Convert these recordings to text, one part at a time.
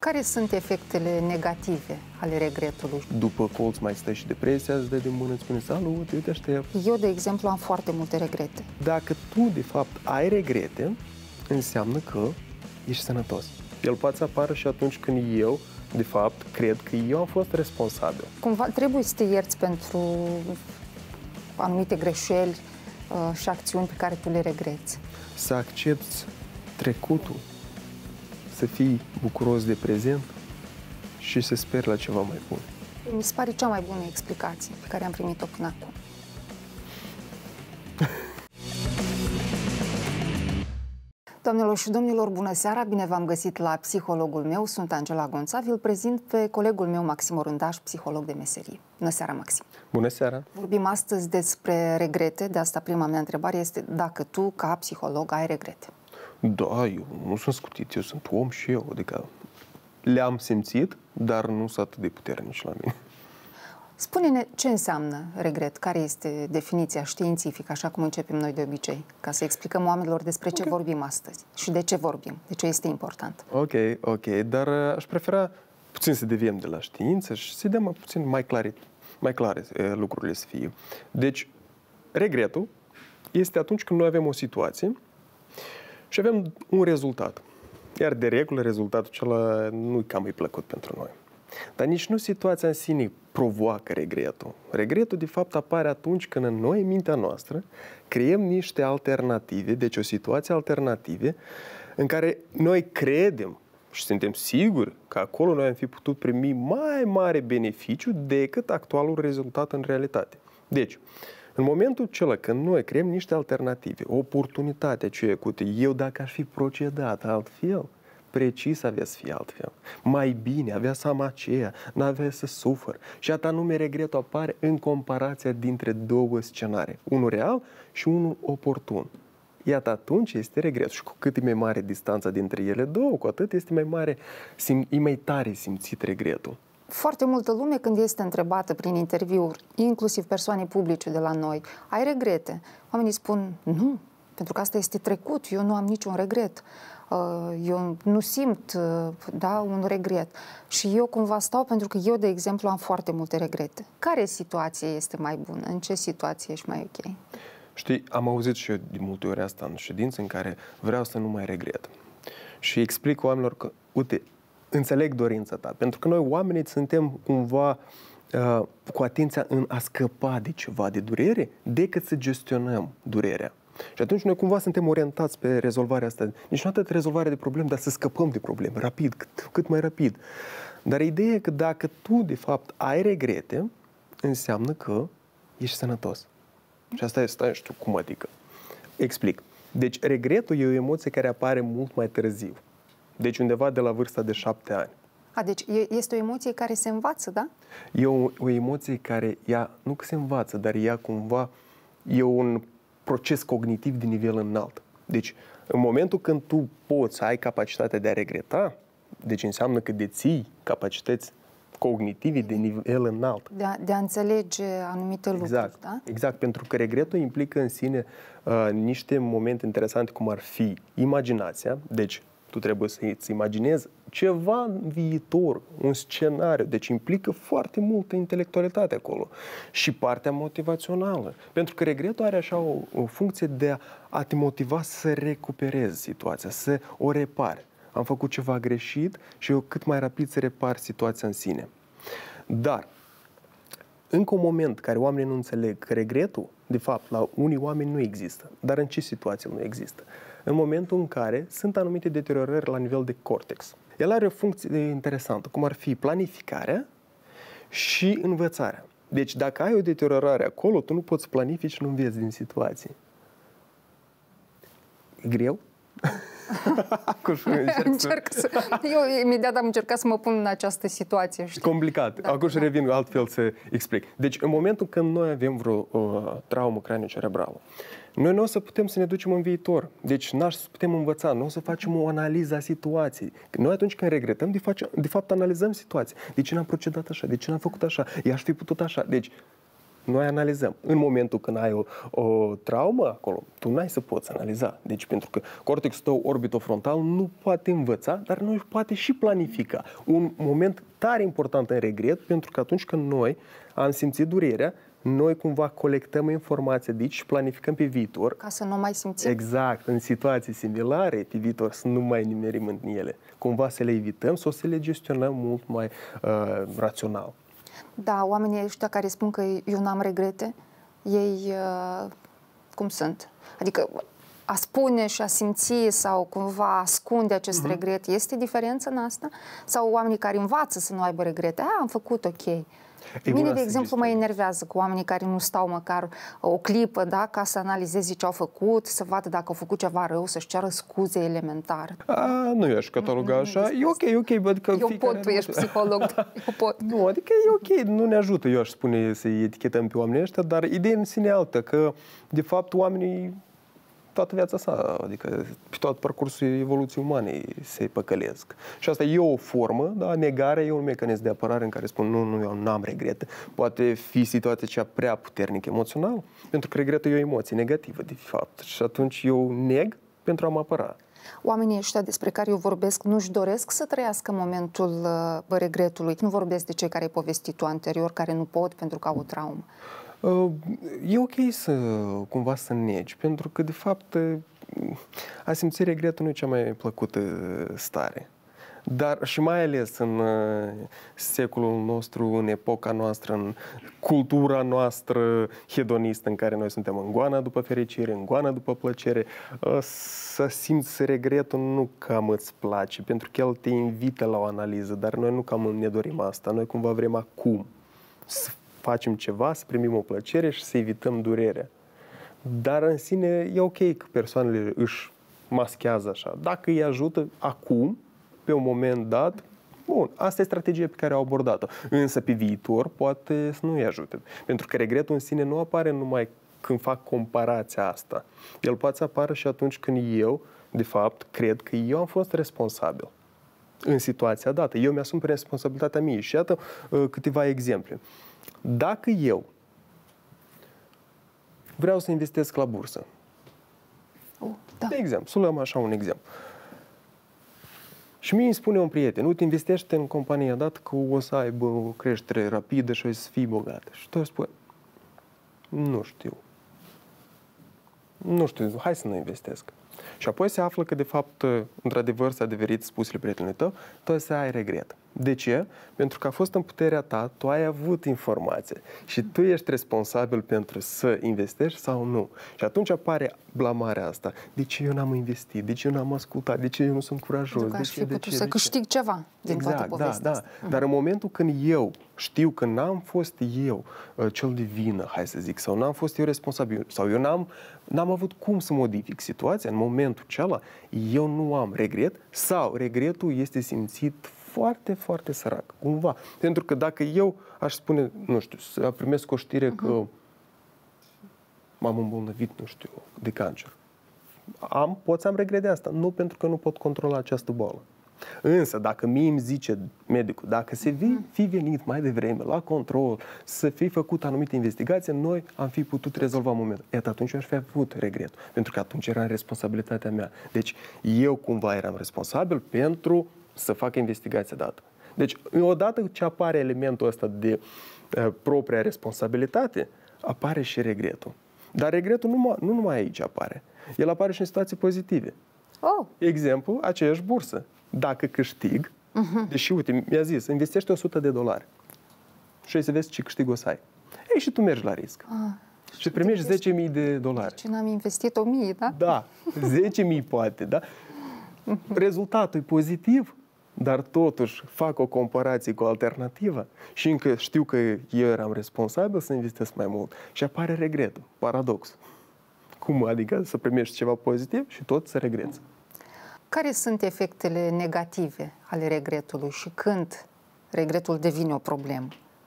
Care sunt efectele negative ale regretului? După colț mai stă și depresia, îți dă de mână, îți spune salut, eu te aștept. Eu, de exemplu, am foarte multe regrete. Dacă tu, de fapt, ai regrete, înseamnă că ești sănătos. El poate să apară și atunci când eu, de fapt, cred că eu am fost responsabil. Cumva trebuie să te ierți pentru anumite greșeli și acțiuni pe care tu le regreți. Să accepti trecutul, să fii bucuros de prezent și să speri la ceva mai bun. Mi se pare cea mai bună explicație pe care am primit-o până acum. Doamnelor și domnilor, bună seara! Bine v-am găsit la Psihologul meu. Sunt Angela Gonța. Vi-l prezint pe colegul meu, Maxim Orândaș, psiholog de meserie. Bună seara, Maxim! Bună seara! Vorbim astăzi despre regrete. De asta prima mea întrebare este dacă tu, ca psiholog, ai regrete. Da, eu nu sunt scutit, eu sunt om și eu, adică le-am simțit, dar nu sunt atât de puternici la mine. Spune-ne ce înseamnă regret, care este definiția științifică, așa cum începem noi de obicei, ca să explicăm oamenilor despre ce vorbim astăzi și de ce vorbim, de ce este important. Ok, dar aș prefera puțin să deviem de la știință și să dăm puțin mai clare lucrurile să fie. Deci, regretul este atunci când noi avem o situație și avem un rezultat. Iar de regulă, rezultatul acela nu-i cam îi plăcut pentru noi. Dar nici nu situația în sine provoacă regretul. Regretul, de fapt, apare atunci când noi, în mintea noastră, creăm niște alternative, deci o situație alternative, în care noi credem și suntem siguri că acolo noi am fi putut primi mai mare beneficiu decât actualul rezultat în realitate. Deci, în momentul acela când noi creăm niște alternative, oportunitatea aceea cu eu dacă aș fi procedat altfel, precis avea să fie altfel. Mai bine, avea să am aceea, n-avea să sufăr. Și anume regretul apare în comparația dintre două scenarii. Unul real și unul oportun. Iată, atunci este regret. Și cu cât e mai mare distanța dintre ele două, cu atât este mai mare, e mai tare simțit regretul. Foarte multă lume, când este întrebată prin interviuri, inclusiv persoane publice de la noi, ai regrete? Oamenii spun, nu, pentru că asta este trecut, eu nu am niciun regret. Eu nu simt, un regret. Și eu cumva stau pentru că eu, de exemplu, am foarte multe regrete. Care situație este mai bună? În ce situație ești mai ok? Știi, am auzit și eu de multe ori asta în ședințe în care vreau să nu mai regret. Și explic oamenilor că, uite, înțeleg dorința ta. Pentru că noi, oamenii, suntem cumva cu atenția în a scăpa de ceva de durere, decât să gestionăm durerea. Și atunci noi cumva suntem orientați pe rezolvarea asta. Nici nu atât rezolvarea de probleme, dar să scăpăm de probleme, rapid, cât mai rapid. Dar ideea e că dacă tu, de fapt, ai regrete, înseamnă că ești sănătos. Și asta este, nu știu cum adică. Explic. Deci, regretul e o emoție care apare mult mai târziu. Deci, undeva de la vârsta de 7 ani. Deci este o emoție care se învață, da? E o emoție care, nu că se învață, dar ea cumva e un proces cognitiv de nivel înalt. Deci, în momentul când tu poți să ai capacitatea de a regreta, deci înseamnă că deții capacități cognitive de nivel înalt. De a înțelege anumite lucruri, da? Exact, pentru că regretul implică în sine niște momente interesante, cum ar fi imaginația, deci tu trebuie să-ți imaginezi ceva în viitor, un scenariu. Deci implică foarte multă intelectualitate acolo. Și partea motivațională. Pentru că regretul are așa o funcție de a te motiva să recuperezi situația, să o repari. Am făcut ceva greșit și eu cât mai rapid să repar situația în sine. Dar, încă un moment care oamenii nu înțeleg că regretul, de fapt, la unii oameni nu există. Dar în ce situație nu există? În momentul în care sunt anumite deteriorări la nivel de cortex. El are o funcție interesantă, cum ar fi planificarea și învățarea. Deci dacă ai o deteriorare acolo, tu nu poți planifici și nu înveți din situație. E greu? Eu imediat am încercat să mă pun în această situație. Știi? Complicat. Acum și revin altfel să explic. Deci în momentul când noi avem vreo traumă cranio-cerebrală, noi nu o să putem să ne ducem în viitor. Deci n-aș să putem învăța, nu o să facem o analiză a situației. Noi atunci când regretăm, de fapt analizăm situația. De ce n-am procedat așa? De ce n-am făcut așa? I-aș fi putut așa. Deci Noi analizăm. În momentul când ai o traumă acolo, tu n-ai să poți analiza. Deci pentru că cortexul tău orbitofrontal nu poate învăța, dar nu poate și planifica. Un moment tare important în regret, pentru că atunci când noi am simțit durerea, noi cumva colectăm informația de aici și planificăm pe viitor. Ca să nu mai simțim. Exact, în situații similare pe viitor să nu mai nimerim în ele. Cumva să le evităm sau să le gestionăm mult mai rațional. Da, oamenii ăștia care spun că eu n-am regrete, ei cum sunt? Adică a spune și a simți sau cumva ascunde acest regret, este diferență în asta? Sau oamenii care învață să nu aibă regrete? Am făcut ok. Mine, de exemplu, mă enervează cu oamenii care nu stau măcar o clipă, da, ca să analizeze ce au făcut, să vadă dacă au făcut ceva rău, să-și ceară scuze elementare. Nu eu aș cataloga așa. E ok. Adică eu pot, tu ești psiholog. Eu pot. Nu, adică e ok, nu ne ajută, eu aș spune, să etichetăm pe oamenii ăștia, dar ideea în sine altă, că, de fapt, oamenii toată viața sa, adică pe tot parcursul evoluției umane se păcălesc. Și asta e o formă, da? Negarea e un mecanism de apărare în care spun nu, eu n-am regrete. Poate fi situația cea prea puternică emoțional, pentru că regretul e o emoție negativă, de fapt. Și atunci eu neg pentru a mă apăra. Oamenii ăștia despre care eu vorbesc nu-și doresc să trăiască momentul regretului. Nu vorbesc de cei care ai povestit tu anterior, care nu pot pentru că au o traumă. E ok să cumva să negi, pentru că de fapt a simți regretul nu e cea mai plăcută stare. Dar și mai ales în secolul nostru, în epoca noastră, în cultura noastră hedonistă în care noi suntem în goana după fericire, în goana după plăcere, să simți regretul nu cam îți place, pentru că el te invită la o analiză, dar noi nu cam ne dorim asta, noi cumva vrem acum să facem ceva, să primim o plăcere și să evităm durerea. Dar în sine e ok că persoanele își maschează așa. Dacă îi ajută acum, pe un moment dat, bun, asta e strategia pe care au abordat-o. Însă pe viitor poate să nu îi ajute. Pentru că regretul în sine nu apare numai când fac comparația asta. El poate să apară și atunci când eu, de fapt, cred că eu am fost responsabil în situația dată. Eu mi-asum pe responsabilitatea mie. Și iată câteva exemple. Dacă eu vreau să investesc la bursă, da. de exemplu, să luăm așa un exemplu, și mie îmi spune un prieten, uite, investește în compania dată că o să aibă o creștere rapidă și o să fii bogat. Și tu spui, nu știu, hai să nu investesc. Și apoi se află că, de fapt, într-adevăr s-a adeverit spusele prietenului tău, tu să ai regret. De ce? Pentru că a fost în puterea ta, tu ai avut informație și tu ești responsabil pentru să investești sau nu. Și atunci apare blamarea asta. De ce eu n-am investit? De ce eu n-am ascultat? De ce eu nu sunt curajos? Pentru că aș fi putut să câștig ceva din toată povestea asta. Dar în momentul când eu știu că n-am fost eu cel de vină, hai să zic, sau n-am fost eu responsabil, sau eu n-am avut cum să modific situația în momentul acela, eu nu am regret sau regretul este simțit foarte, foarte sărac, cumva. Pentru că dacă eu aș spune, nu știu, să primesc o știre că m-am îmbolnăvit, nu știu, de cancer. Pot să am regret de asta. Nu pentru că nu pot controla această boală. Însă, dacă mie îmi zice medicul, dacă se fi venit mai devreme la control, să fi făcut anumite investigații, noi am fi putut rezolva momentul. Iată, atunci eu aș fi avut regret. Pentru că atunci era în responsabilitatea mea. Deci, eu cumva eram responsabil pentru să facă investigația dată. Deci, odată ce apare elementul ăsta de propria responsabilitate, apare și regretul. Dar regretul nu numai aici apare. El apare și în situații pozitive. Exemplu, aceeași bursă. Dacă câștig, deși, uite, mi-a zis, investește $100 și să vezi ce câștig o să ai. Ei, și tu mergi la risc. Și primești $10.000. Deci n-am investit 1.000, da? Da, 10.000 poate, da? Rezultatul e pozitiv, dar totuși fac o comparație cu alternativa și încă știu că eu eram responsabil să investesc mai mult. Și apare regretul, paradox. Cum? Adică să primești ceva pozitiv și tot să regreți. Care sunt efectele negative ale regretului și când regretul devine o problemă?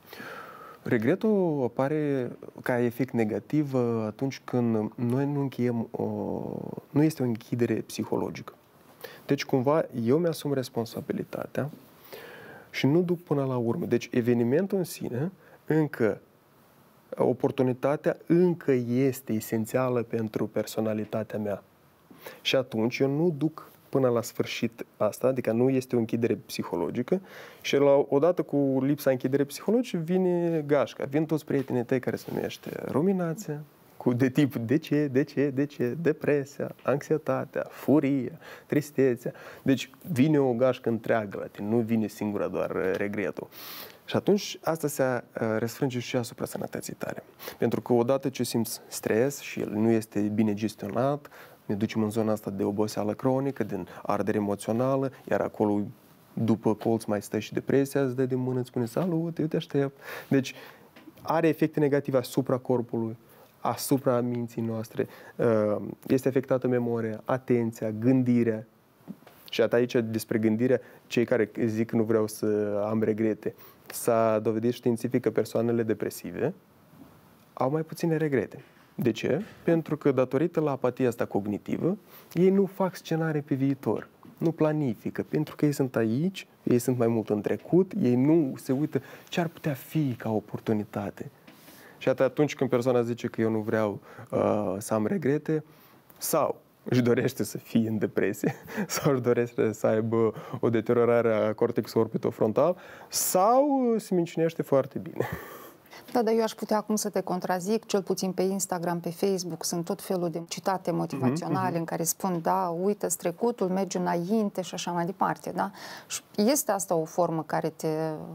Regretul apare ca efect negativ atunci când noi nu încheiem nu este o închidere psihologică. Deci, cumva, eu mi-asum responsabilitatea și nu duc până la urmă. Deci, evenimentul în sine încă oportunitatea încă este esențială pentru personalitatea mea. Și atunci eu nu duc până la sfârșit asta, adică nu este o închidere psihologică și odată cu lipsa închidere psihologică vine gașca, vin toți prietenii tăi care se numește ruminația, de tip de ce, depresia, anxietatea, furia, tristețea. Deci vine o gașcă întreagă la tine, nu vine singura doar regretul. Și atunci asta se răsfrânge și asupra sănătății tale. Pentru că odată ce simți stres și el nu este bine gestionat, ne ducem în zona asta de oboseală cronică, din ardere emoțională, iar acolo după colț mai stă și depresia, îți dă din mână, îți spune salut, eu te aștept. Deci are efecte negative asupra corpului, asupra minții noastre, este afectată memoria, atenția, gândirea. Și aici despre gândirea, cei care zic că nu vreau să am regrete, s-a dovedit științific că persoanele depresive au mai puține regrete. De ce? Pentru că datorită la apatia asta cognitivă, ei nu fac scenarii pe viitor, nu planifică, pentru că ei sunt aici, ei sunt mai mult în trecut, ei nu se uită ce ar putea fi ca oportunitate. Și atunci când persoana zice că eu nu vreau să am regrete, sau își dorește să fie în depresie, sau își dorește să aibă o deteriorare a cortexului orbitofrontal, sau se mincinește foarte bine. Da, dar eu aș putea acum să te contrazic, cel puțin pe Instagram, pe Facebook, sunt tot felul de citate motivaționale în care spun, da, uită-ți trecutul, mergi înainte și așa mai departe, da? Și este asta o formă care te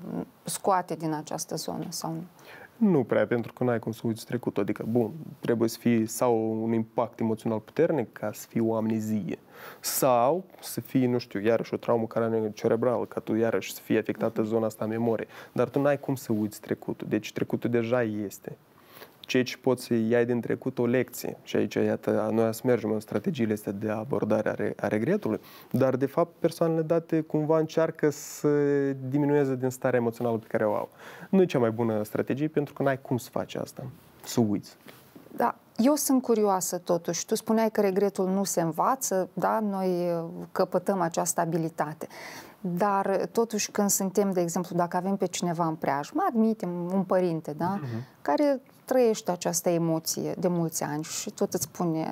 scoate din această zonă sau nu? Nu prea, pentru că n-ai cum să uiți trecutul. Adică, bun, trebuie să fie sau un impact emoțional puternic ca să fie o amnezie. Sau să fie, nu știu, iarăși o traumă cerebrală, ca tu iarăși să fie afectată zona asta a memoriei. Dar tu n-ai cum să uiți trecutul. Deci trecutul deja este. Ceea ce poți să iei din trecut o lecție. Și aici, iată, noi mergem în strategiile astea de abordare a regretului, dar, de fapt, persoanele date cumva încearcă să diminueze din starea emoțională pe care o au. Nu e cea mai bună strategie, pentru că n-ai cum să faci asta, să uiți. Da, eu sunt curioasă totuși. Tu spuneai că regretul nu se învață, da? Noi căpătăm această abilitate. Dar totuși când suntem, de exemplu, dacă avem pe cineva în preajmă, admitem un părinte, da? Care trăiește această emoție de mulți ani și tot îți spune,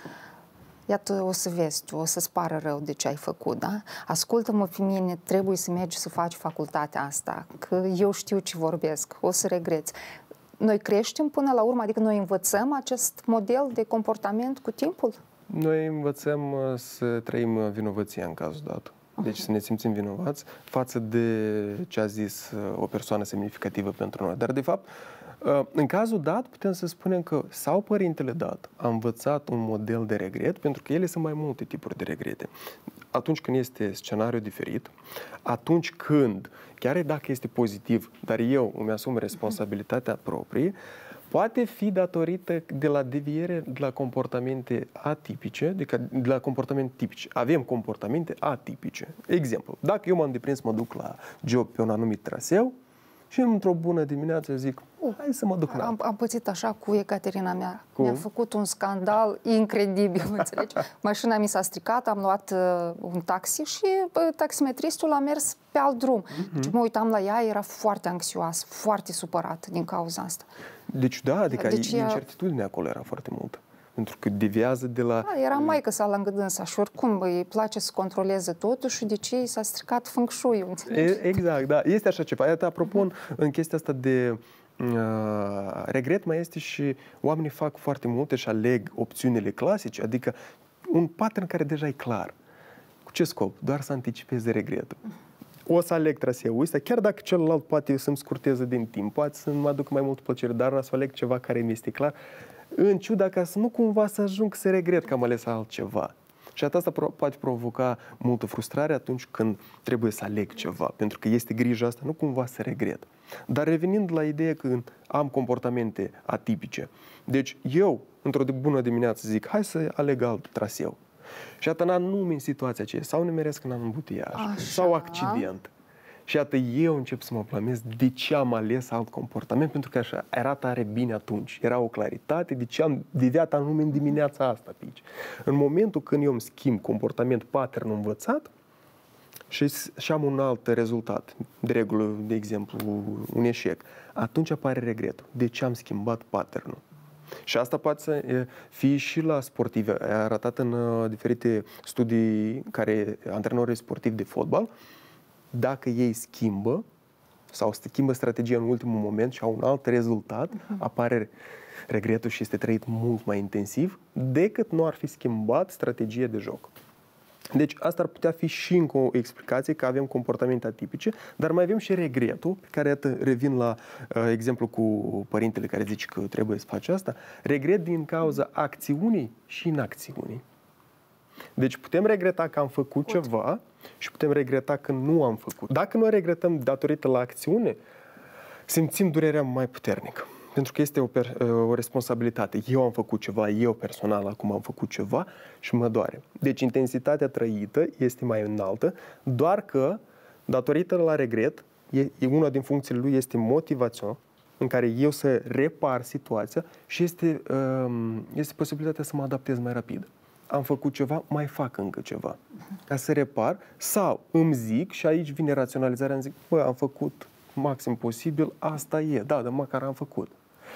iată, o să vezi tu, o să-ți pară rău de ce ai făcut, da? Ascultă-mă pe mine, trebuie să mergi să faci facultatea asta, că eu știu ce vorbesc, o să regreți. Noi creștem până la urmă, adică noi învățăm acest model de comportament cu timpul? Noi învățăm să trăim vinovăția în cazul dat. Deci să ne simțim vinovați față de ce a zis o persoană semnificativă pentru noi. Dar, de fapt, în cazul dat, putem să spunem că sau părintele dat a învățat un model de regret, pentru că ele sunt mai multe tipuri de regrete. Atunci când este scenariu diferit, atunci când, chiar dacă este pozitiv, dar eu îmi asum responsabilitatea proprie, poate fi datorită de la deviere de la comportamente atipice, de la comportamente tipice. Avem comportamente atipice. Exemplu, dacă eu m-am deprins, mă duc la job pe un anumit traseu și într-o bună dimineață zic, hai să mă duc la... Am pățit așa cu Ecaterina mea. Mi-a făcut un scandal incredibil, înțelegi? Mașina mi s-a stricat, am luat un taxi și taximetristul a mers pe alt drum. Deci mă uitam la ea, era foarte anxioasă, foarte supărată din cauza asta. Deci da, adică incertitudinea acolo era foarte multă. Pentru că deviază de la... Da, era maică sa lângă dânsa și oricum îi place să controleze totul și de ce i s-a stricat feng shui-ul, înțelegi? Exact, da. Este așa ceva. Iată, apropo, în chestia asta de regret mai este și oamenii fac foarte multe și aleg opțiunile clasice, adică un pattern care deja e clar. Cu ce scop? Doar să anticipeze regretul. O să aleg traseul ăsta, chiar dacă celălalt poate să-mi scurteze din timp, poate să mă aducă mai multă plăcere, dar o să aleg ceva care mi este clar, în ciuda ca să nu cumva să ajung să regret că am ales altceva. Și asta poate provoca multă frustrare atunci când trebuie să aleg ceva, pentru că este grija asta, nu cumva să regret. Dar revenind la ideea că am comportamente atipice, deci eu, într-o bună dimineață, zic, hai să aleg alt traseu. Și atât anume în situația aceea, sau nimeresc în ambutiaj, sau accident. Și iată, eu încep să mă blămez de ce am ales alt comportament, pentru că așa era tare bine atunci. Era o claritate de ce am deviat anume în dimineața asta pe aici. În momentul când eu îmi schimb comportament, pattern învățat, și am un alt rezultat, de regulă, de exemplu, un eșec, atunci apare regretul. De ce am schimbat pattern-ul? Și asta poate să fie și la sportivi. A arătat în diferite studii care antrenorii sportivi de fotbal, dacă ei schimbă sau schimbă strategia în ultimul moment și au un alt rezultat, apare regretul și este trăit mult mai intensiv decât nu ar fi schimbat strategia de joc. Deci asta ar putea fi și încă o explicație că avem comportamente atipice, dar mai avem și regretul, pe care iată, revin la exemplu cu părintele care zice că trebuie să faci asta, regret din cauza acțiunii și inacțiunii. Deci putem regreta că am făcut ceva și putem regreta că nu am făcut. Dacă noi regretăm datorită la acțiune, simțim durerea mai puternică. Pentru că este o responsabilitate. Eu am făcut ceva, eu personal acum am făcut ceva și mă doare. Deci intensitatea trăită este mai înaltă, doar că, datorită la regret, una din funcțiile lui este motivația, în care eu să repar situația și este posibilitatea să mă adaptez mai rapid. Am făcut ceva, mai fac încă ceva. Ca să repar, sau îmi zic, și aici vine raționalizarea, îmi zic, am făcut maxim posibil, asta e, dar măcar am făcut.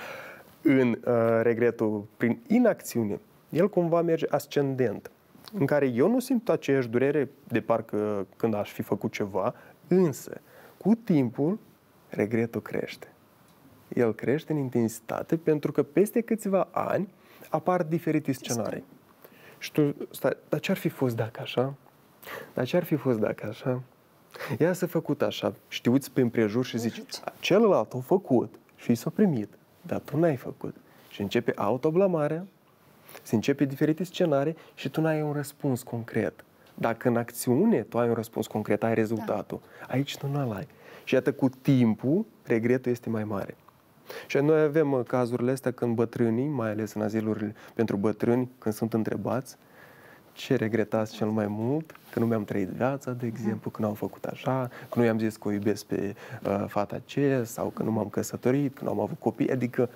În regretul prin inacțiune, el cumva merge ascendent, în care eu nu simt aceeași durere de parcă când aș fi făcut ceva, însă, cu timpul, regretul crește. El crește în intensitate pentru că peste câțiva ani apar diferite scenarii. Și tu stai, dar ce-ar fi fost dacă așa? Dar ce-ar fi fost dacă așa? Ea s-a făcut așa, și te uiți pe împrejur și zici, celălalt a făcut și s-a primit, dar tu n-ai făcut. Și începe autoblamarea, se începe diferite scenarii și tu n-ai un răspuns concret. Dacă în acțiune tu ai un răspuns concret, ai rezultatul, aici tu nu-l ai. Și iată, cu timpul, regretul este mai mare. Și noi avem cazurile astea când bătrânii, mai ales în azilurile pentru bătrâni, când sunt întrebați, ce regretați cel mai mult? Că nu mi-am trăit viața, de exemplu, că nu am făcut așa, că nu i-am zis că o iubesc pe fata aceea, sau că nu m-am căsătorit, că nu am avut copii, adică...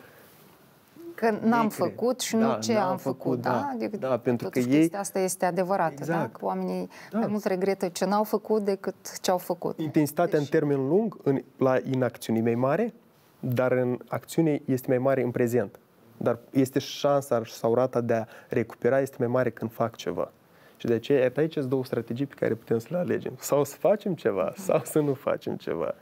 Că n-am făcut și nu ce am făcut, da? Adică da, pentru că ei... Asta este adevărată, exact. Da? Că oamenii mai mult regretă ce n-au făcut decât ce au făcut. Intensitatea în termen lung, la inacțiune mai mare, dar în acțiune este mai mare în prezent. Dar este șansa sau rata de a recupera este mai mare când fac ceva. Și de aceea, aici sunt două strategii pe care putem să le alegem. Sau să facem ceva, sau să nu facem ceva.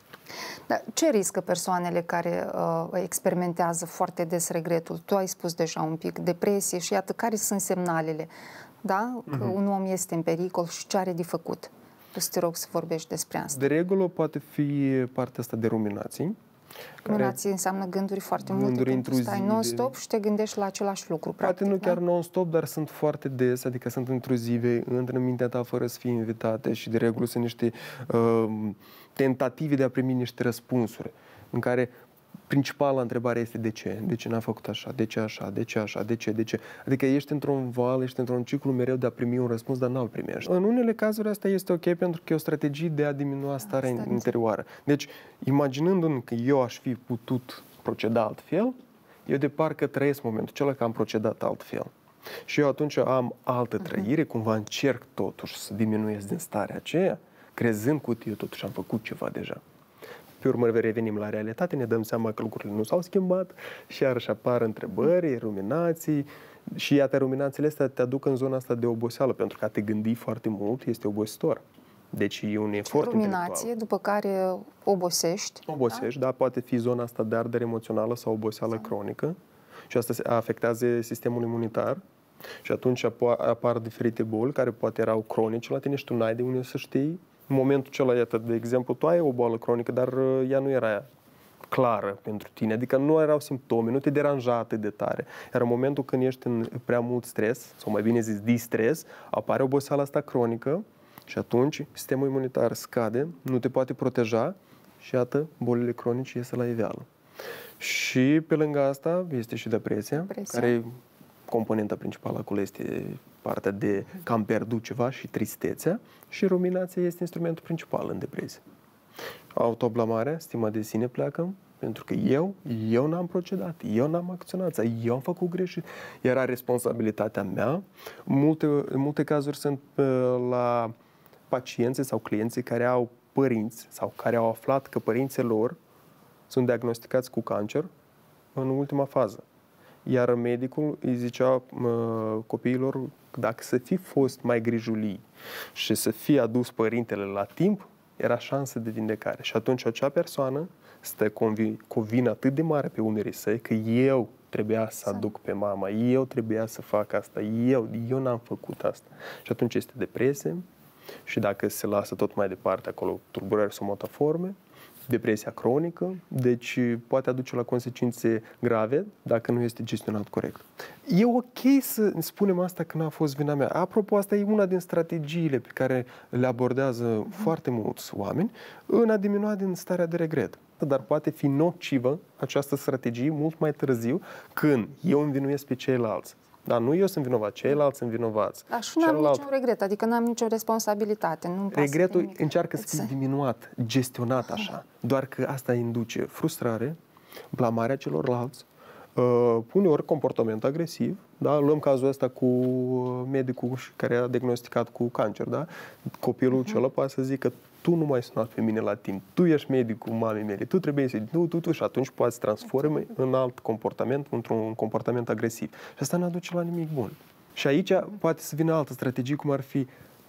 Dar ce riscă persoanele care experimentează foarte des regretul? Tu ai spus deja un pic, depresie și iată, care sunt semnalele? Da? Că un om este în pericol și ce are de făcut? Să te rog să vorbești despre asta. De regulă poate fi partea asta de ruminații. Ruminații înseamnă gânduri foarte multe, pentru că stai non-stop și te gândești la același lucru. Poate practic, nu chiar non-stop, dar sunt foarte des, adică sunt intruzive, intră în mintea ta fără să fie invitate și de regulă sunt niște tentative de a primi niște răspunsuri, în care principala întrebare este de ce? De ce n-a făcut așa? De ce așa? De ce așa? De ce? De ce? Adică ești într-un val, ești într-un ciclu mereu de a primi un răspuns, dar n-l primești. În unele cazuri asta este ok pentru că e o strategie de a diminua starea interioară. Deci, imaginându-mi că eu aș fi putut proceda altfel, eu de parcă trăiesc momentul acela că am procedat altfel. Și eu atunci am altă trăire, cumva încerc totuși să diminuez din starea aceea, crezând că eu totuși am făcut ceva deja. Pe urmă revenim la realitate, ne dăm seama că lucrurile nu s-au schimbat și iarăși apar întrebări, ruminații și iată, ruminațiile astea te aduc în zona asta de oboseală, pentru că a te gândi foarte mult este obositor. Deci e un efort ruminație, după care obosești. Obosești, da? Poate fi zona asta de ardere emoțională sau oboseală cronică și asta afectează sistemul imunitar și atunci apar diferite boli care poate erau cronice la tine și tu n-ai de unde să știi. În momentul acela, iată, de exemplu, tu ai o boală cronică, dar ea nu era clară pentru tine, adică nu erau simptome, nu te deranja atât de tare. Iar în momentul când ești în prea mult stres, sau mai bine zis distres, apare oboseala asta cronică și atunci sistemul imunitar scade, nu te poate proteja și iată, bolile cronice iese la iveală. Și pe lângă asta este și depresia. Care e componenta principală acolo, este partea de că am pierdut ceva și tristețea și ruminația este instrumentul principal în depresie. Autoblamarea, stima de sine pleacă, pentru că eu n-am procedat, eu n-am acționat, eu am făcut greșit, era responsabilitatea mea. Multe cazuri sunt la pacienții sau clienții care au părinți sau care au aflat că părinții lor sunt diagnosticați cu cancer în ultima fază. Iar medicul îi zicea copiilor că dacă să fi fost mai grijulii și să fie adus părintele la timp, era șansă de vindecare. Și atunci acea persoană stă cu o vină atât de mare pe umerii săi că eu trebuia să aduc pe mama, eu trebuia să fac asta, eu n-am făcut asta. Și atunci este depresie și dacă se lasă tot mai departe acolo tulburări somatoforme, depresia cronică, deci poate aduce la consecințe grave dacă nu este gestionat corect. E ok să spunem asta că n-a fost vina mea. Apropo, asta e una din strategiile pe care le abordează foarte mulți oameni în a diminua din starea de regret. Dar poate fi nocivă această strategie mult mai târziu când eu învinuiesc pe ceilalți. Dar nu eu sunt vinovat, ceilalți sunt vinovați. Dar și nu am niciun regret, adică nu am nicio responsabilitate. Regretul încearcă să fie diminuat, gestionat așa. Doar că asta induce frustrare, blamarea celorlalți, uneori comportament agresiv. Da? Luăm cazul ăsta cu medicul care a diagnosticat cu cancer. Da? Copilul celălalt poate să zică tu nu m-ai sunat pe mine la timp, tu ești medicul mamei mele, tu trebuie să tu și atunci poate să transforme în alt comportament, într-un comportament agresiv. Și asta nu aduce la nimic bun. Și aici poate să vină altă strategie, cum ar fi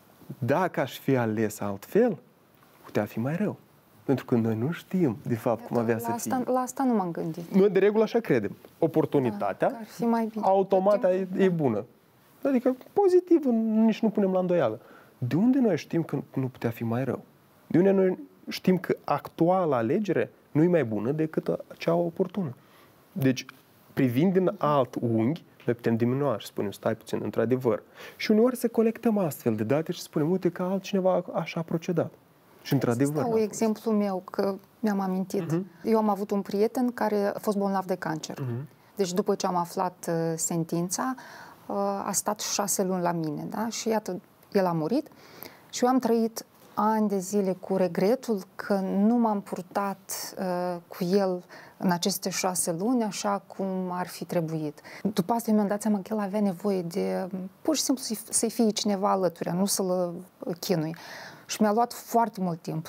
dacă aș fi ales altfel, putea fi mai rău. Pentru că noi nu știm, de fapt, cum avea să fie. La asta nu m-am gândit. Noi, de regulă, așa credem. Oportunitatea, ar fi mai bine. automat e bună. Adică, pozitiv, nici nu punem la îndoială. De unde noi știm că nu putea fi mai rău? De unde noi știm că actuala alegere nu e mai bună decât cea oportună? Deci, privind din alt unghi, noi putem diminua și spunem, stai puțin, într-adevăr. Și uneori să colectăm astfel de date și spunem, uite că altcineva așa a procedat. Și într-adevăr. Asta exemplu meu, că mi-am amintit. Eu am avut un prieten care a fost bolnav de cancer. Deci după ce am aflat sentința, a stat 6 luni la mine, da? Și iată, el a murit și eu am trăit ani de zile cu regretul că nu m-am purtat cu el în aceste 6 luni așa cum ar fi trebuit. După asta mi-am dat seama că el avea nevoie de pur și simplu să-i fie cineva alături, nu să-l chinui. Și mi-a luat foarte mult timp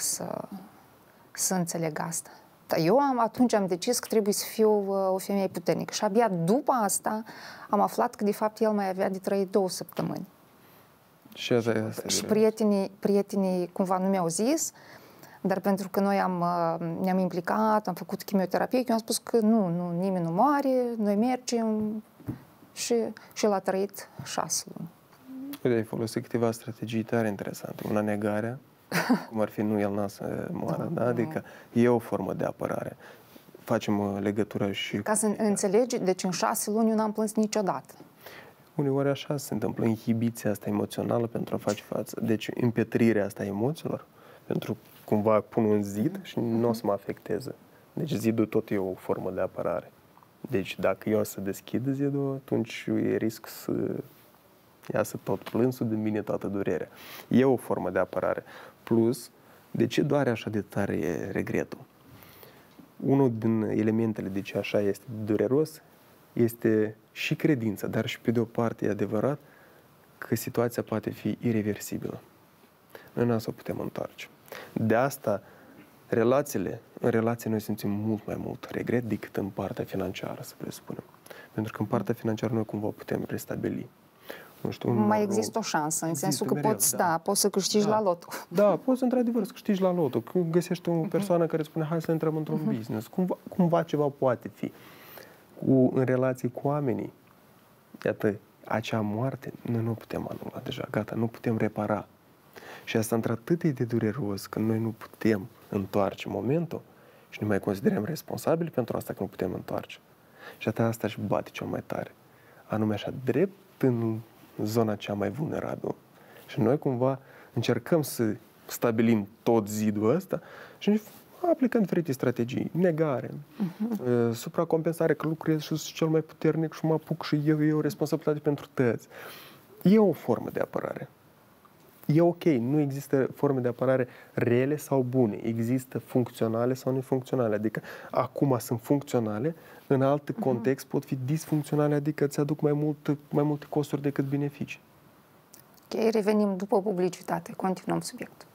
să înțeleg asta. Dar eu atunci am decis că trebuie să fiu o femeie puternică. Și abia după asta am aflat că de fapt el mai avea de trăit 2 săptămâni. Și prietenii cumva nu mi-au zis, dar pentru că noi ne-am implicat, am făcut chimioterapie, eu am spus că nu, nimeni nu moare, noi mergem și el a trăit 6 luni. Uite, ai folosit câteva strategii tare interesante. Una, negarea, cum ar fi nu, el n-a să moară, da? Adică e o formă de apărare. Facem legătură și... Ca să înțelegi, deci în 6 luni eu n-am plâns niciodată. Uneori așa se întâmplă, inhibiția asta emoțională pentru a face față. Deci împietrirea asta a emoțiilor, pentru cumva pun un zid și nu o să mă afecteze. Deci zidul tot e o formă de apărare. Deci dacă eu o să deschid zidul, atunci e risc să iasă tot plânsul din mine, toată durerea. E o formă de apărare. Plus, de ce doare așa de tare regretul? Unul din elementele de ce așa este dureros este și credința, dar și pe de o parte e adevărat că situația poate fi ireversibilă. Noi nu o să o putem întoarce. De asta, în relații noi simțim mult mai mult regret decât în partea financiară, să presupunem. Pentru că în partea financiară noi cumva putem restabili. Nu știu, mai există o șansă, în sensul că poți să câștigi la loto. Da, poți într-adevăr să câștigi la loto. Când găsești o persoană care spune, hai să intrăm într-un business, cumva ceva poate fi. În relații cu oamenii, iată, acea moarte, noi nu putem anula deja, gata, nu putem repara. Și asta într-atât de dureros că noi nu putem întoarce momentul și nu mai considerăm responsabili pentru asta că nu putem întoarce. Și asta își bate cel mai tare. Anume așa, drept în zona cea mai vulnerabilă. Și noi cumva încercăm să stabilim tot zidul ăsta și aplicăm diferite strategii. Negare, supracompensare, că lucrez și sunt cel mai puternic și mă apuc și eu responsabilitate pentru tăți. E o formă de apărare. E ok, nu există forme de apărare rele sau bune. Există funcționale sau nefuncționale. Adică acum sunt funcționale, în alt context pot fi disfuncționale, adică îți aduc mai multe costuri decât beneficii. Ok, revenim după publicitate. Continuăm subiectul.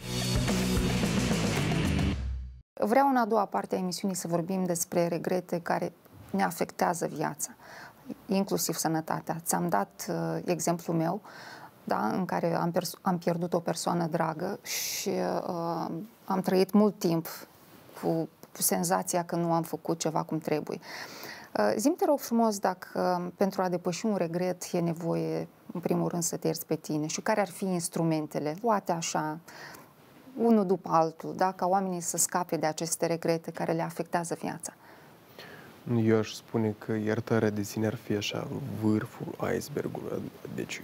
Vreau în a doua parte a emisiunii să vorbim despre regrete care ne afectează viața, inclusiv sănătatea. Ți-am dat exemplul meu, da, în care am pierdut o persoană dragă și am trăit mult timp cu senzația că nu am făcut ceva cum trebuie. Zi-mi, te rog frumos, dacă pentru a depăși un regret e nevoie, în primul rând, să te ierți pe tine și care ar fi instrumentele, luate așa, unul după altul, da, ca oamenii să scape de aceste regrete care le afectează viața. Eu aș spune că iertarea de sine ar fi așa vârful icebergului, deci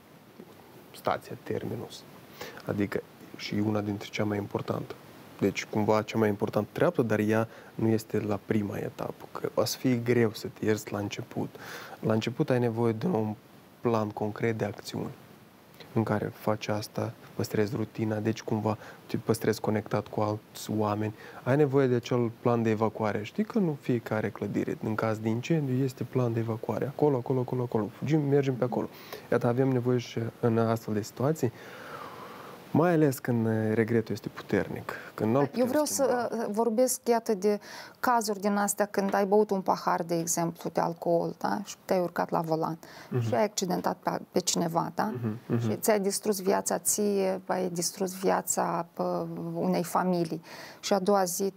stația terminus. Adică și una dintre cea mai importantă. Deci cumva cea mai importantă treaptă, dar ea nu este la prima etapă. Că o să fie greu să te ierți la început. La început ai nevoie de un plan concret de acțiuni în care faci asta, păstrezi rutina, deci cumva te păstrezi conectat cu alți oameni. Ai nevoie de acel plan de evacuare. Știi că nu fiecare clădire, în caz de incendiu, este plan de evacuare. Acolo, acolo, acolo, acolo. Fugim, mergem pe acolo. Iată, avem nevoie și în astfel de situații, mai ales când regretul este puternic. Când eu vreau să vorbesc, iată, de cazuri din astea când ai băut un pahar, de exemplu, de alcool, da? Și te-ai urcat la volan și ai accidentat pe cineva, da? Și ți-ai distrus viața ție, ai distrus viața unei familii. Și a doua zi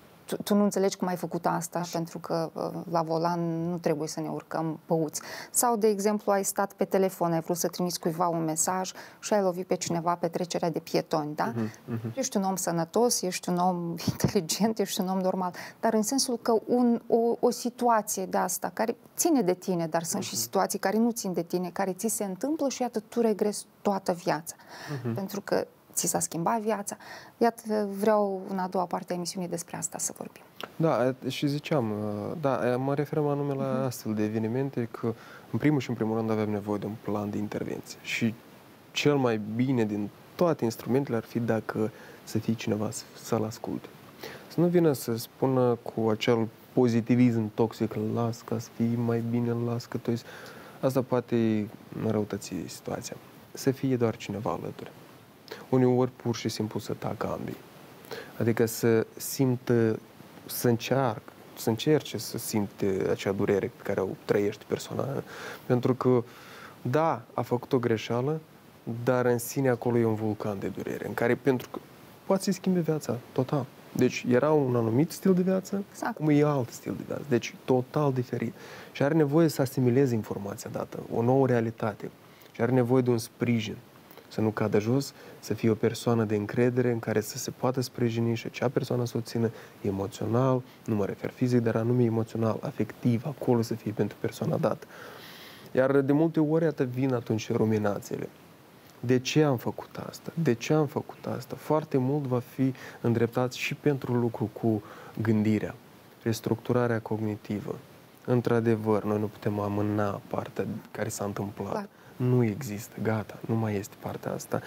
tu nu înțelegi cum ai făcut asta, pentru că la volan nu trebuie să ne urcăm băuți. Sau, de exemplu, ai stat pe telefon, ai vrut să trimiți cuiva un mesaj și ai lovit pe cineva pe trecerea de pietoni, da? Ești un om sănătos, ești un om inteligent, ești un om normal, dar în sensul că o situație de asta care ține de tine, dar sunt și situații care nu țin de tine, care ți se întâmplă și iată, tu regresi toată viața. Pentru că ți s-a schimbat viața. Iată, vreau în a doua parte a emisiunii despre asta să vorbim. Da, și ziceam, da, mă referam anume la astfel de evenimente, că în primul și în primul rând avem nevoie de un plan de intervenție. Și cel mai bine din toate instrumentele ar fi dacă să fie cineva să-l asculte. Să nu vină să spună cu acel pozitivism toxic, las ca să fii mai bine, las că tu... Asta poate înrăutăți situația. Să fie doar cineva alături. Uneori pur și simplu să tacă ambii. Adică să simtă, să încerce să simte acea durere pe care o trăiește persoana. Pentru că, da, a făcut o greșeală, dar în sine acolo e un vulcan de durere, în care, pentru că poate să-i schimbe viața, total. Deci era un anumit stil de viață, exact. Cum e alt stil de viață. Deci total diferit. Și are nevoie să asimileze informația dată, o nouă realitate. Și are nevoie de un sprijin. Să nu cadă jos, să fie o persoană de încredere în care să se poată sprijini și acea persoană să o țină emoțional, nu mă refer fizic, dar anume emoțional, afectiv, acolo să fie pentru persoana dată. Iar de multe ori, iată, vin atunci ruminațiile. De ce am făcut asta? De ce am făcut asta? Foarte mult va fi îndreptat și pentru lucru cu gândirea, restructurarea cognitivă. Într-adevăr, noi nu putem amâna partea care s-a întâmplat. Clar. Nu există, gata, nu mai este partea asta.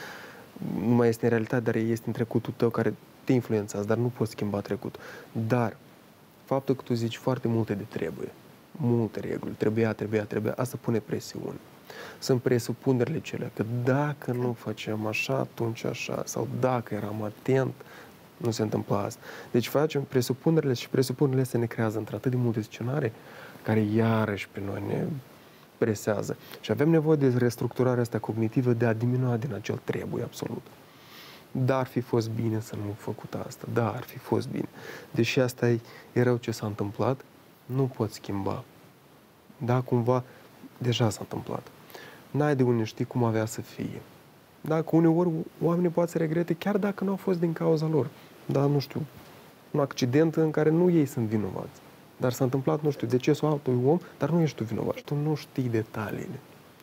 Nu mai este în realitate, dar este în trecutul tău care te influențează, dar nu poți schimba trecutul. Dar faptul că tu zici foarte multe de trebuie, multe reguli, trebuia, asta pune presiune. Sunt presupunerile cele că dacă nu facem așa, atunci așa, sau dacă eram atent, nu se întâmplă asta. Deci facem presupunerile și presupunerile se ne creează într-atât de multe scenarii care iarăși pe noi ne presează. Și avem nevoie de restructurarea asta cognitivă, de a diminua din acel trebuie absolut. Da, ar fi fost bine să nu făcut asta. Da, ar fi fost bine. Deși asta e rău ce s-a întâmplat, nu pot schimba. Da, cumva, deja s-a întâmplat. N-ai de unde știi cum avea să fie. Dacă uneori oamenii poate să regrete chiar dacă nu au fost din cauza lor. Da, nu știu, un accident în care nu ei sunt vinovați. Dar s-a întâmplat, nu știu, decesul altui om, dar nu ești tu vinovat. Tu nu știi detaliile.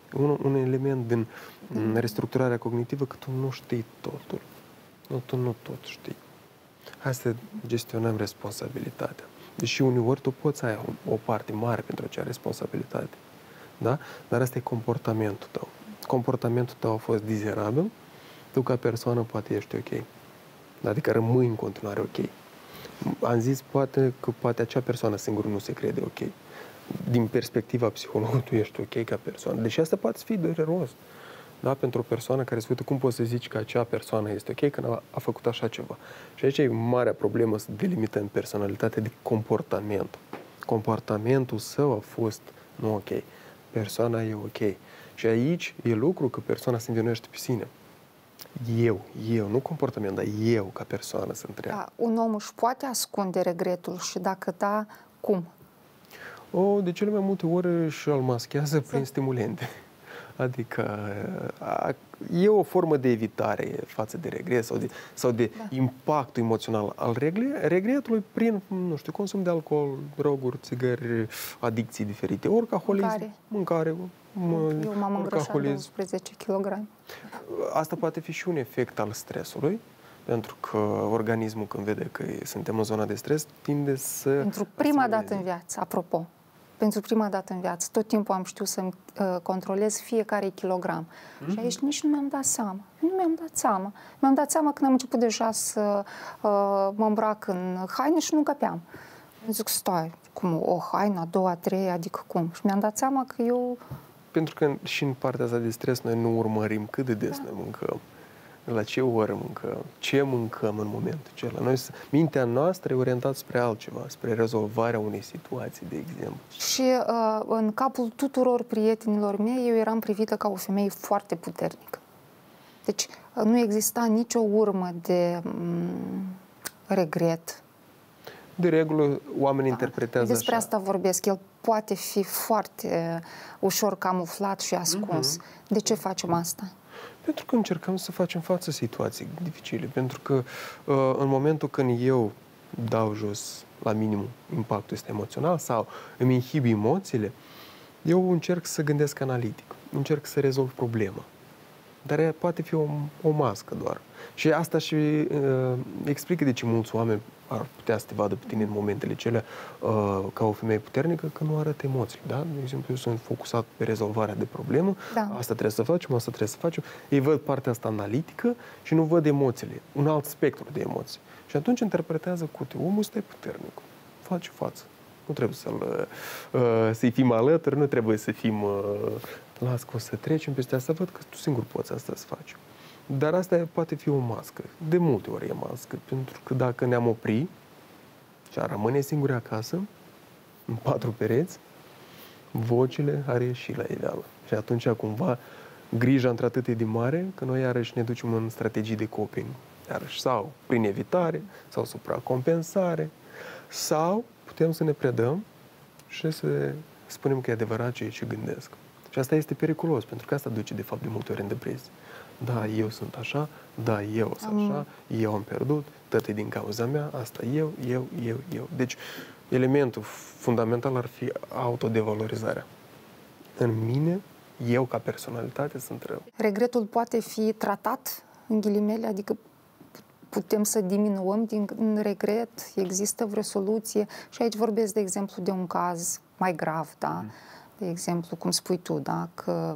Un element din restructurarea cognitivă că tu nu știi totul. Tu nu tot știi. Hai să gestionăm responsabilitatea. Deși uneori tu poți să ai o parte mare pentru acea responsabilitate. Da? Dar asta e comportamentul tău. Comportamentul tău a fost dizerabil, tu ca persoană poate ești ok. Adică rămâi în continuare ok. Am zis poate acea persoană singură nu se crede ok. Din perspectiva psihologului, tu ești ok ca persoană. Deși asta poate fi dureros. Da? Pentru o persoană care se uită, cum poți să zici că acea persoană este ok când a făcut așa ceva. Și aici e marea problemă să delimităm personalitatea de comportament. Comportamentul său a fost nu ok. Persoana e ok. Și aici e lucru că persoana se învinuiește pe sine. Eu, nu comportament, dar eu ca persoană sunt rea. Da, un om își poate ascunde regretul și dacă da, cum? De cele mai multe ori și-l maschează prin stimulente. Adică e o formă de evitare față de regret sau de impactul emoțional al regretului prin, nu știu, consum de alcool, droguri, țigări, adicții diferite, orcaholism, mâncare. Eu m-am îngrășat 12 kg. Asta poate fi și un efect al stresului, pentru că organismul, când vede că suntem în zona de stres, tinde să... Pentru prima dată în viață, apropo, pentru prima dată în viață, tot timpul am știut să-mi controlez fiecare kilogram. Și aici nici nu mi-am dat seama. Mi-am dat seama când am început deja să mă îmbrac în haine și nu încăpeam. Zic, stai, cum, o haină, a doua, a treia, adică cum? Și mi-am dat seama că eu... Pentru că și în partea asta de stres noi nu urmărim cât de des noi mâncăm, la ce oră mâncăm, ce mâncăm în momentul acela. Mintea noastră e orientată spre altceva, spre rezolvarea unei situații, de exemplu. Și în capul tuturor prietenilor mei, eu eram privită ca o femeie foarte puternică. Deci nu exista nicio urmă de regret. De regulă, oamenii interpretează despre așa. asta vorbesc. El poate fi foarte ușor camuflat și ascuns. De ce facem asta? Pentru că încercăm să facem față situații dificile. Pentru că în momentul când eu dau jos la minimum impactul ăsta emoțional sau îmi inhib emoțiile, eu încerc să gândesc analitic. Încerc să rezolv problema. Dar ea poate fi o mască doar. Și asta și explică de ce mulți oameni ar putea să te vadă pe tine în momentele cele ca o femeie puternică, că nu arată emoțiile. Da? De exemplu, eu sunt focusat pe rezolvarea de problemă, asta trebuie să facem, asta trebuie să facem. Ei văd partea asta analitică și nu văd emoțiile, un alt spectru de emoții. Și atunci interpretează cu omul ăsta e puternic, face față. Nu trebuie să-i fim alături, nu trebuie să fim... Las că o să trecem peste asta, văd că tu singur poți asta să faci. Dar asta poate fi o mască. De multe ori e mască. Pentru că dacă ne-am opri și ar rămâne singuri acasă, în 4 pereți, vocile ar ieși la iveală. Și atunci, cumva, grija într-atât e de mare, că noi iarăși ne ducem în strategii de coping. Iarăși, sau prin evitare, sau supracompensare, sau putem să ne predăm și să spunem că e adevărat ceea ce gândesc. Și asta este periculos, pentru că asta duce, de fapt, de multe ori în depresie. Da, eu sunt așa, da, eu sunt așa, eu am pierdut, tot e din cauza mea, asta eu. Deci, elementul fundamental ar fi autodevalorizarea. În mine, eu ca personalitate sunt rău. Regretul poate fi tratat, în ghilimele, adică putem să diminuăm din regret, există vreo soluție? Și aici vorbesc, de exemplu, de un caz mai grav, da? De exemplu, cum spui tu, da? Că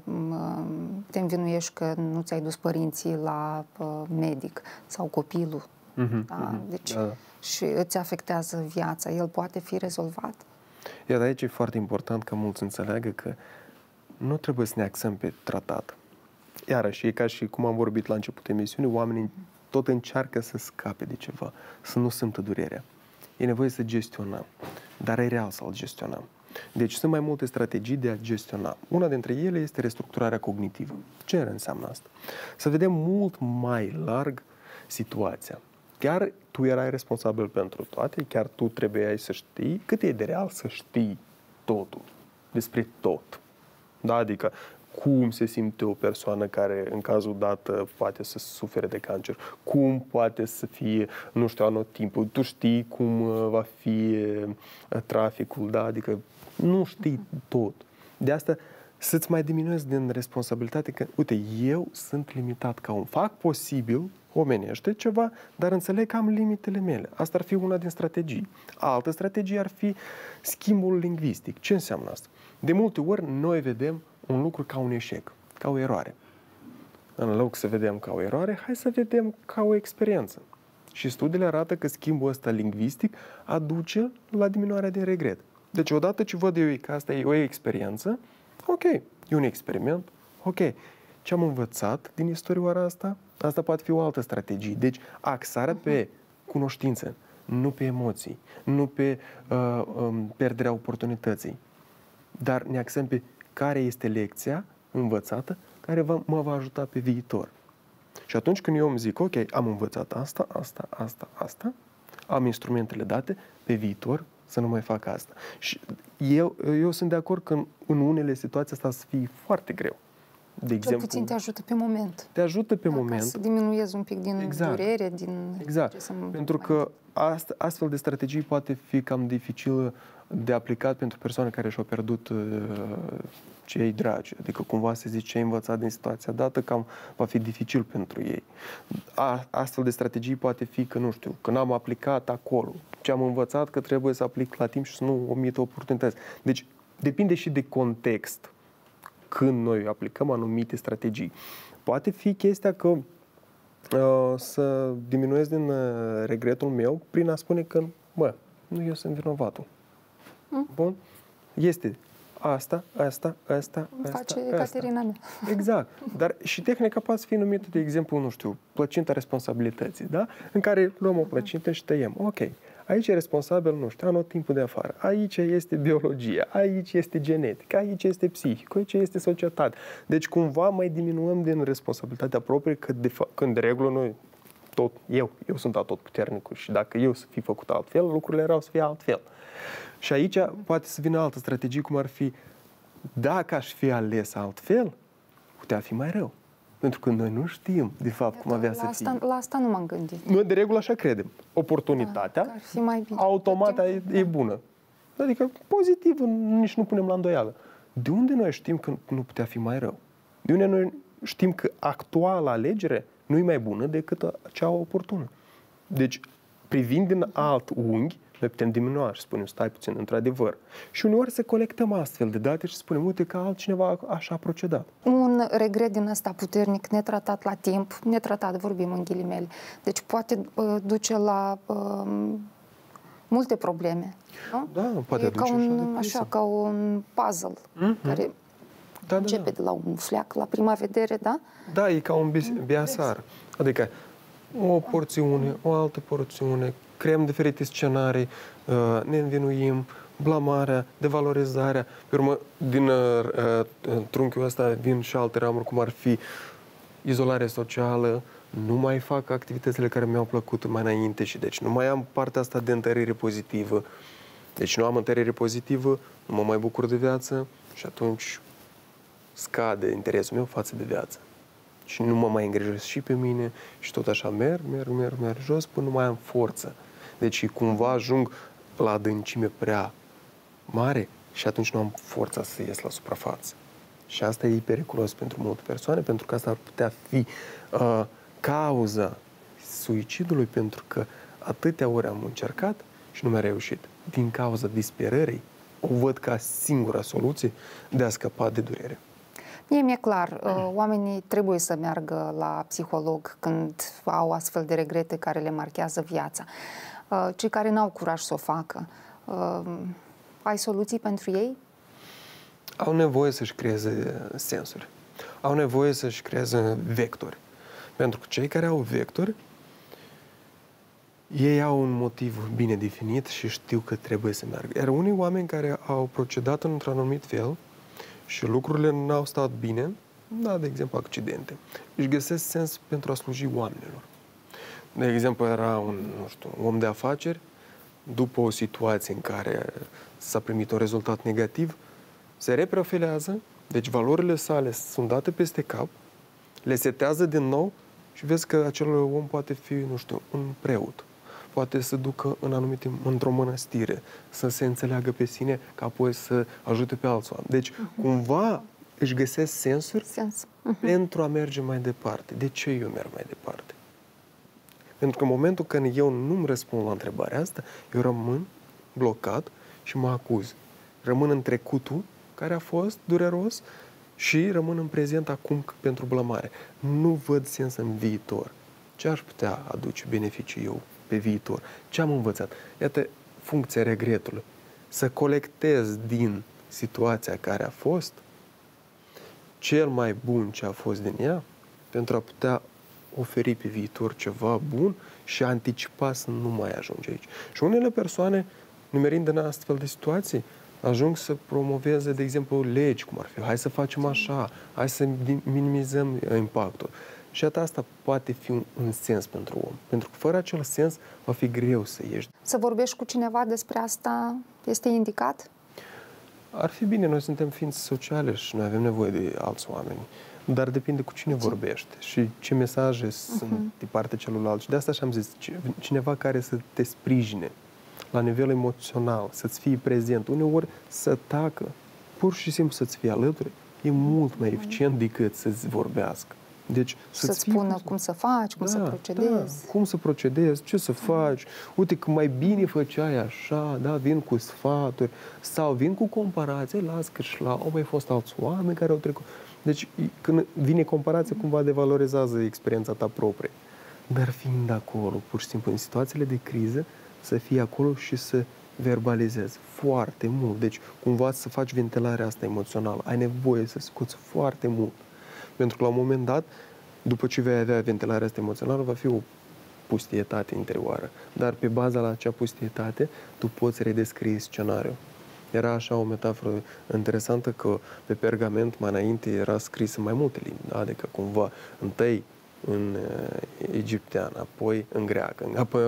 te învinuiești că nu ți-ai dus părinții la medic sau copilul. Da? Deci, și îți afectează viața. El poate fi rezolvat? Iar aici e foarte important ca mulți înțeleagă că nu trebuie să ne axăm pe tratat. Iarăși, e ca și cum am vorbit la început emisiunii, oamenii tot încearcă să scape de ceva, să nu simtă durerea. E nevoie să gestionăm, dar e real să-l gestionăm. Deci sunt mai multe strategii de a gestiona. Una dintre ele este restructurarea cognitivă. Ce înseamnă asta? Să vedem mult mai larg situația. Chiar tu erai responsabil pentru toate, chiar tu trebuiai să știi cât e de real să știi totul, despre tot. Da? Adică cum se simte o persoană care, în cazul dat, poate să sufere de cancer, cum poate să fie, nu știu, anotimpul, tu știi cum va fi traficul, da? Adică nu știi tot. De asta să-ți mai diminuezi din responsabilitate că, uite, eu sunt limitat ca om. Fac posibil, omenește ceva, dar înțeleg că am limitele mele. Asta ar fi una din strategii. Altă strategie ar fi schimbul lingvistic. Ce înseamnă asta? De multe ori noi vedem un lucru ca un eșec, ca o eroare. În loc să vedem ca o eroare, hai să vedem ca o experiență. Și studiile arată că schimbul ăsta lingvistic aduce la diminuarea de regret. Deci odată ce văd eu că asta e o experiență, ok, e un experiment, ok. ce am învățat din istorioara asta, asta poate fi o altă strategie. Deci, axarea pe cunoștință, nu pe emoții, nu pe pierderea oportunității, dar ne axăm pe care este lecția învățată care mă va ajuta pe viitor. Și atunci când eu îmi zic, ok, am învățat asta, am instrumentele date, pe viitor să nu mai fac asta. Și eu sunt de acord că în unele situații asta să fie foarte greu. De exemplu, puțin te ajută pe moment. Te ajută pe moment. Să diminuezi un pic din durere, din... Exact. Pentru că astfel de strategii poate fi cam dificil de aplicat pentru persoane care și-au pierdut cei dragi. Adică cumva se zice ce ai învățat din situația dată, cam va fi dificil pentru ei. Astfel de strategii poate fi că, nu știu, când am aplicat acolo, ce am învățat că trebuie să aplic la timp și să nu omit oportunități. Deci depinde și de context când noi aplicăm anumite strategii. Poate fi chestia că să diminuez din regretul meu prin a spune că, nu eu sunt vinovatul. Bun? Este asta. Face Caterina mea. Exact. Dar și tehnica poate fi numită, de exemplu, nu știu, plăcinta responsabilității, da? În care luăm o plăcintă și tăiem. Ok. Aici e responsabil, nu știu, anotimpul de afară. Aici este biologia, aici este genetic, aici este psihic, aici este societate. Deci cumva mai diminuăm din responsabilitatea proprie, că când de regulă noi eu sunt atotputernicul și dacă eu să fi făcut altfel, lucrurile erau să fie altfel. Și aici poate să vină altă strategie, cum ar fi, dacă aș fi ales altfel, putea fi mai rău. Pentru că noi nu știm, de fapt, cum avea să fie. La asta nu m-am gândit. Noi, de regulă, așa credem. Oportunitatea, automat, e bună. Adică, pozitiv, nici nu punem la îndoială. De unde noi știm că nu putea fi mai rău? De unde noi știm că actuala alegere nu e mai bună decât cea oportună? Deci, privind din alt unghi, noi putem diminua și spunem, stai puțin, într-adevăr. Și uneori să colectăm astfel de date și spunem, uite că altcineva așa a procedat. Un regret din ăsta puternic, netratat la timp, netratat, vorbim în ghilimele, deci poate duce la multe probleme. Nu? Da, poate duce ca un puzzle care începe de la un fleac la prima vedere, da? Da, e ca un biasar. Adică o porțiune, o altă porțiune, creăm diferite scenarii, ne învinuim, blamarea, devalorizarea. Pe urmă, din trunchiul ăsta vin și alte ramuri, cum ar fi izolare socială, nu mai fac activitățile care mi-au plăcut mai înainte și deci nu mai am partea asta de întărire pozitivă. Deci nu am întărire pozitivă, nu mă mai bucur de viață și atunci scade interesul meu față de viață. Și nu mă mai îngrijesc și pe mine și tot așa merg jos până nu mai am forță. Deci cumva ajung la adâncime prea mare și atunci nu am forța să ies la suprafață. Și asta e periculos pentru multe persoane, pentru că asta ar putea fi cauza suicidului, pentru că atâtea ori am încercat și nu mi-a reușit. Din cauza disperării, o văd ca singura soluție de a scăpa de durere. Mie mi-e clar, oamenii trebuie să meargă la psiholog când au astfel de regrete care le marchează viața. Cei care n-au curaj să o facă, ai soluții pentru ei? Au nevoie să-și creeze sensuri. Au nevoie să-și creeze vectori. Pentru că cei care au vectori, ei au un motiv bine definit și știu că trebuie să meargă. Iar unii oameni care au procedat într-un anumit fel și lucrurile n-au stat bine, de exemplu accidente, își găsesc sens pentru a sluji oamenilor. De exemplu, era un om de afaceri, după o situație în care s-a primit un rezultat negativ, se reprofilează, deci valorile sale sunt date peste cap, le setează din nou și vezi că acel om poate fi, un preot. Poate să ducă într-o mănăstire, să se înțeleagă pe sine, ca apoi să ajute pe alți oameni. Deci, cumva, își găsesc sensuri pentru a merge mai departe. De ce eu merg mai departe? Pentru că în momentul când eu nu-mi răspund la întrebarea asta, eu rămân blocat și mă acuz. Rămân în trecutul care a fost dureros și rămân în prezent acum pentru blămare. Nu văd sens în viitor. Ce aș putea aduce beneficii eu pe viitor? Ce am învățat? Iată, funcția regretului. Să colectez din situația care a fost cel mai bun ce a fost din ea pentru a putea oferi pe viitor ceva bun și a anticipa să nu mai ajunge aici. Și unele persoane, numerind în astfel de situații, ajung să promoveze, de exemplu, legi, cum ar fi, hai să facem așa, hai să minimizăm impactul. Și asta poate fi un sens pentru om. Pentru că fără acel sens va fi greu să ieși. Să vorbești cu cineva despre asta este indicat? Ar fi bine, noi suntem ființe sociale și noi avem nevoie de alți oameni. Dar depinde cu cine vorbește și ce mesaje sunt de partea celuilalt. Și de asta și-am zis, cineva care să te sprijine la nivel emoțional, să-ți fie prezent, uneori să tacă, pur și simplu să-ți fie alături, e mult mai eficient decât să-ți vorbească. Deci, să-ți spună cum să faci, cum să procedezi. Cum să procedezi, ce să faci. Uite că mai bine făceai așa, da, vin cu sfaturi sau vin cu comparații, las că și au mai fost alți oameni care au trecut. Deci, când vine comparația, cumva devalorizează experiența ta proprie. Dar fiind acolo, pur și simplu, în situațiile de criză, să fii acolo și să verbalizezi foarte mult. Deci, cumva să faci ventilarea asta emoțională. Ai nevoie să scoți foarte mult. Pentru că la un moment dat, după ce vei avea ventilarea asta emoțională, va fi o pustietate interioară. Dar pe baza la acea pustietate, tu poți redescrie scenariul. Era așa o metaforă interesantă că pe pergament mai înainte era scris în mai multe limbi. Da? Adică cumva întâi în egiptean, apoi în greacă, apoi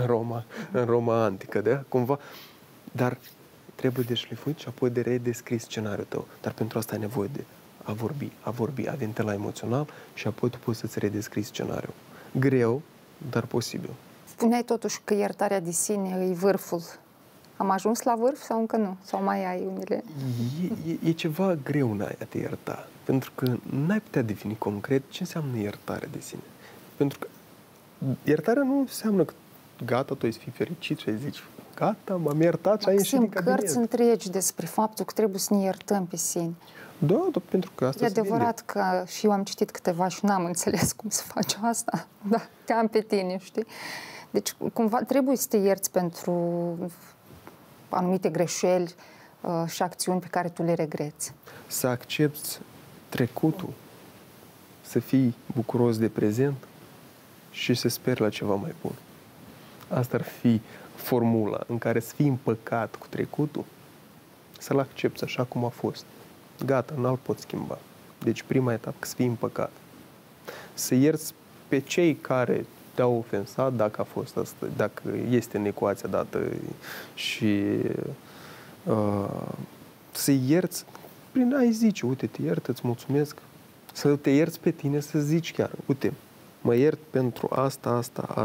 în Roma antică. Da? Cumva. Dar trebuie de șlefuit și apoi de redescris scenariul tău. Dar pentru asta ai nevoie de a vorbi, a ventila emoțional și apoi tu poți să-ți redescrii scenariul. Greu, dar posibil. Spuneai totuși că iertarea de sine e vârful. Am ajuns la vârf sau încă nu? Sau mai ai unele? E ceva greu în a te ierta. Pentru că n-ai putea defini concret ce înseamnă iertarea de sine. Pentru că iertarea nu înseamnă că gata, tu ai să fii fericit și ai zici gata, m-am iertat și ai ieșit din cabinet. Cărți întregi despre faptul că trebuie să ne iertăm pe sine. Da, pentru că asta e adevărat că și eu am citit câteva și n-am înțeles cum să faci asta. Da, te am pe tine, știi? Deci, cumva, trebuie să te ierți pentru anumite greșeli și acțiuni pe care tu le regreți. Să accepti trecutul, să fii bucuros de prezent și să speri la ceva mai bun. Asta ar fi formula în care să fii împăcat cu trecutul, să-l accepti așa cum a fost. Gata, n-l pot schimba. Deci prima etapă, să fii împăcat. Să ierți pe cei care te-au ofensat, dacă a fost asta, dacă este în ecuația dată și să ierți prin a-i zice, uite, te iert, îți mulțumesc, să te ierți pe tine, să zici chiar, uite, mă iert pentru asta,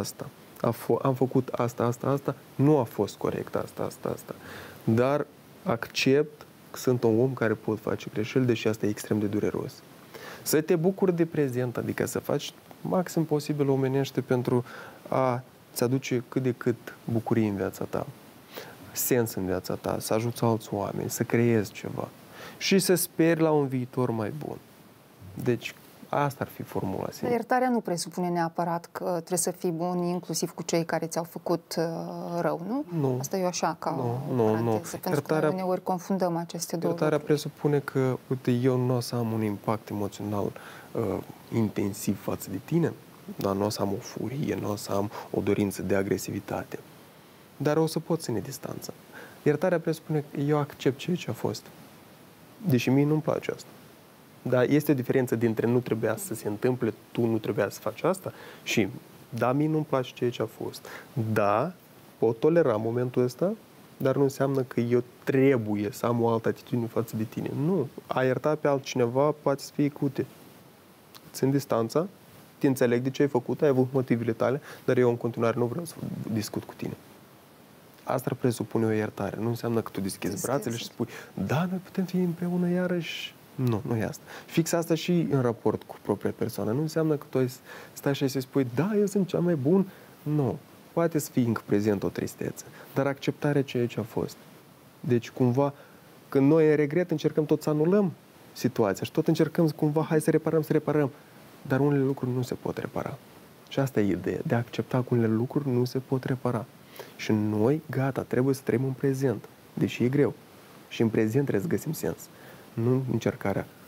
am făcut asta, nu a fost corect asta, dar accept că sunt un om care pot face greșeli, deși asta e extrem de dureros. Să te bucuri de prezent, adică să faci maxim posibil omenește pentru a-ți aduce cât de cât bucurie în viața ta, sens în viața ta, să ajuți alți oameni, să creezi ceva și să speri la un viitor mai bun. Deci, asta ar fi formula. Iertarea nu presupune neapărat că trebuie să fii bun inclusiv cu cei care ți-au făcut rău, nu? Nu. Asta e așa ca nu. Pentru iertarea, că uneori confundăm aceste două lucruri. Iertarea presupune că, uite, eu nu o să am un impact emoțional intensiv față de tine, dar nu o să am o furie, nu o să am o dorință de agresivitate. Dar o să pot ține distanța. Iertarea presupune că eu accept ceea ce a fost. Deși mie nu-mi place asta. Dar este o diferență dintre nu trebuia să se întâmple, tu nu trebuia să faci asta și da, mie nu-mi place ceea ce a fost. Da, pot tolera momentul ăsta, dar nu înseamnă că eu trebuie să am o altă atitudine față de tine. Nu. A ierta pe altcineva poate să fie cute. Țin distanța, te înțeleg de ce ai făcut, ai avut motivele tale, dar eu în continuare nu vreau să discut cu tine. Asta ar presupune o iertare. Nu înseamnă că tu deschizi brațele și spui, da, noi putem fi împreună iarăși. Nu e asta. Fix asta și în raport cu propria persoană. Nu înseamnă că tu stai și să spui, da, eu sunt cel mai bun. Nu. Poate să fie încă prezent o tristețe, dar acceptarea ceea ce a fost. Deci, cumva, când noi în regret încercăm tot să anulăm situația și tot încercăm cumva, hai să reparăm. Dar unele lucruri nu se pot repara. Și asta e ideea, de a accepta că unele lucruri nu se pot repara. Și noi, gata, trebuie să trăim în prezent, deși e greu. Și în prezent trebuie să găsim sens. Nu încercarea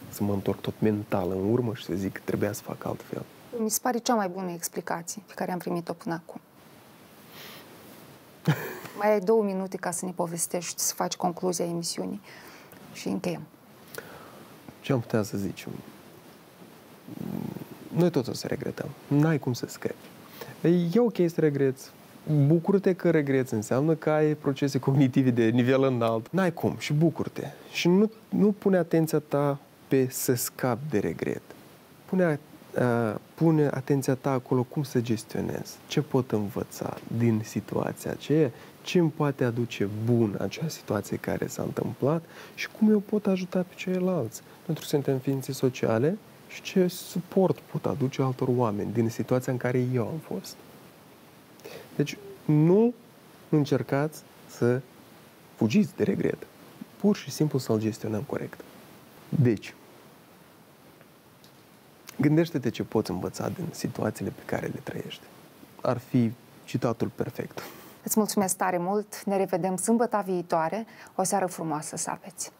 să mă întorc tot mental în urmă și să zic că trebuia să fac altfel. Mi se pare cea mai bună explicație pe care am primit-o până acum. Mai ai 2 minute ca să ne povestești, să faci concluzia emisiunii și încheiem. Ce am putea să zicem? Noi toți o să regretăm. N-ai cum să scapi. E ok să regreți. Bucură-te că regreți. Înseamnă că ai procese cognitive de nivel înalt. N-ai cum și bucură-te. Și nu pune atenția ta pe să scapi de regret. Pune atenția ta acolo cum să gestionez, ce pot învăța din situația aceea, ce îmi poate aduce bun acea situație care s-a întâmplat și cum eu pot ajuta pe ceilalți. Pentru că suntem ființe sociale și ce suport pot aduce altor oameni din situația în care eu am fost. Deci nu încercați să fugiți de regret. Pur și simplu să-l gestionăm corect. Deci, gândește-te ce poți învăța din situațiile pe care le trăiești. Ar fi citatul perfect. Îți mulțumesc tare mult, ne revedem sâmbătă viitoare, o seară frumoasă să aveți!